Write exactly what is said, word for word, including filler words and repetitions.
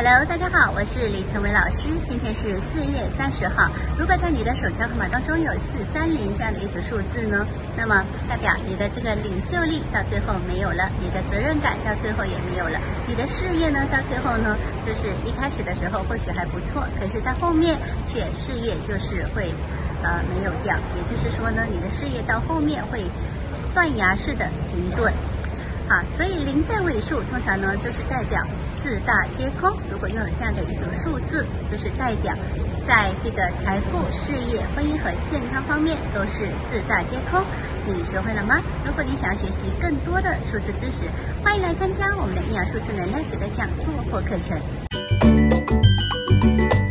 Hello， 大家好，我是李成伟老师。今天是四月三十号。如果在你的手枪号码当中有四三零这样的一组数字呢，那么代表你的这个领袖力到最后没有了，你的责任感到最后也没有了，你的事业呢到最后呢，就是一开始的时候或许还不错，可是到后面却事业就是会呃没有掉，也就是说呢，你的事业到后面会断崖式的停顿。啊，所以临在尾数通常呢就是代表四大皆空。如果拥有这样的一组数字，就是代表在这个财富、事业、婚姻和健康方面都是四大皆空。你学会了吗？如果你想要学习更多的数字知识，欢迎来参加我们的阴阳数字能量学的讲座或课程。